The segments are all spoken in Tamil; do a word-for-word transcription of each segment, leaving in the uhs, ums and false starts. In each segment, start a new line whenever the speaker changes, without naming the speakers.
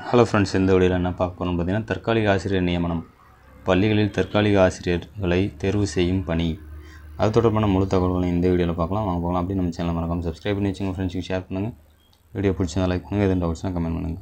ஹலோ ஃப்ரெண்ட்ஸ், இந்த வீடியோவில் என்ன பார்க்க போகிறோம் பார்த்தீங்கன்னா, தற்காலிக ஆசிரியர் நியமனம், பள்ளிகளில் தற்காலிக ஆசிரியர்களை தேர்வு செய்யும் பணி, அது தொடர்பான முழு தகவல்களை இந்த வீடியோவில் பார்க்கலாம். வாங்க போகலாம். அப்படி நம்ம சேனல் மறக்காம சப்ஸ்கிரைப் பண்ணி வச்சுங்க, ஃப்ரெண்ட்ஸுக்கு ஷேர் பண்ணுங்கள். வீடியோ பிடிச்சிருந்தா லைக் பண்ணுங்கள், எதுவும் டவுட்ஸ்னால் கமெண்ட் பண்ணுங்கள்.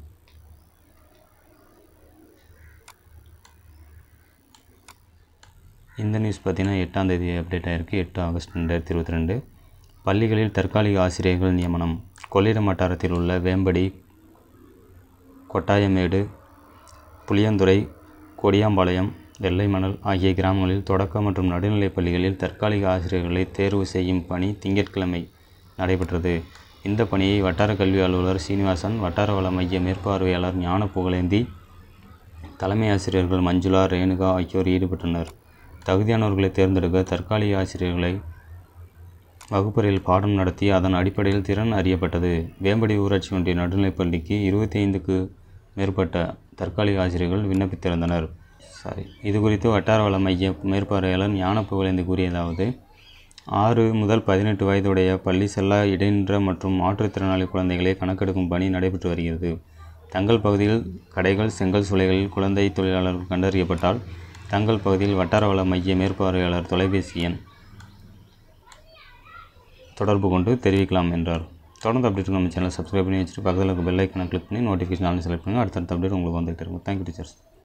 இந்த நியூஸ் பார்த்தீங்கன்னா எட்டாம் தேதி அப்டேட் ஆகிருக்கு. எட்டு ஆகஸ்ட் ரெண்டாயிரத்தி இருபத்தி ரெண்டு பள்ளிகளில் தற்காலிக ஆசிரியர்கள் நியமனம். கொள்ளிடம் வட்டாரத்தில் உள்ள வேம்படி, கொட்டாயமேடு, புளியந்துறை, கொடியாம்பாளையம், வெள்ளைமணல் ஆகிய கிராமங்களில் தொடக்க மற்றும் நடுநிலைப் பள்ளிகளில் தற்காலிக ஆசிரியர்களை தேர்வு செய்யும் பணி திங்கட்கிழமை நடைபெற்றது. இந்த பணியை வட்டார கல்வி அலுவலர் சீனிவாசன், வட்டார வள மைய மேற்பார்வையாளர் ஞான புகழேந்தி, தலைமை ஆசிரியர்கள் மஞ்சுளா, ரேணுகா ஆகியோர் ஈடுபட்டனர். தகுதியானவர்களை தேர்ந்தெடுக்க தற்காலிக ஆசிரியர்களை வகுப்பறையில் பாடம் நடத்தி அதன் அடிப்படையில் திறன் அறியப்பட்டது. வேம்படி ஊராட்சி ஒன்றிய நடுநிலைப் பள்ளிக்கு இருபத்தி ஐந்துக்கு மேற்பட்ட தற்காலிக ஆசிரியர்கள் விண்ணப்பித்திருந்தனர். சாரி இது குறித்து வட்டார வள மைய மேற்பார்வையாளர் ஞான புகழேந்தி கூறியதாவது: ஆறு முதல் பதினெட்டு வயதுடைய பள்ளி செல்ல இடைநின்ற மற்றும் மாற்றுத்திறனாளி குழந்தைகளை கணக்கெடுக்கும் பணி நடைபெற்று வருகிறது. தங்கள் பகுதியில் கடைகள், செங்கல் சூளைகளில் குழந்தை தொழிலாளர்கள் கண்டறியப்பட்டால் தங்கள் பகுதியில் வட்டார வள மைய மேற்பார்வையாளர் தொலைபேசி எண் தொடர்பு கொண்டு தெரிவிக்கலாம் என்றார். தொடர்ந்து அப்டேட் நம்ம சேனல் சப்ஸ்கிரைப் பண்ணி வச்சுட்டு பக்கத்தில் இருக்க பெல் ஐக்கனை கிளிக் பண்ணி நோட்டிஃபிகேஷன் ஆல் செலக்ட் பண்ணுங்கள். அடுத்தடுத்த அப்டேட் உங்களுக்கு வந்துகிட்டே இருக்கும். Thank you teachers.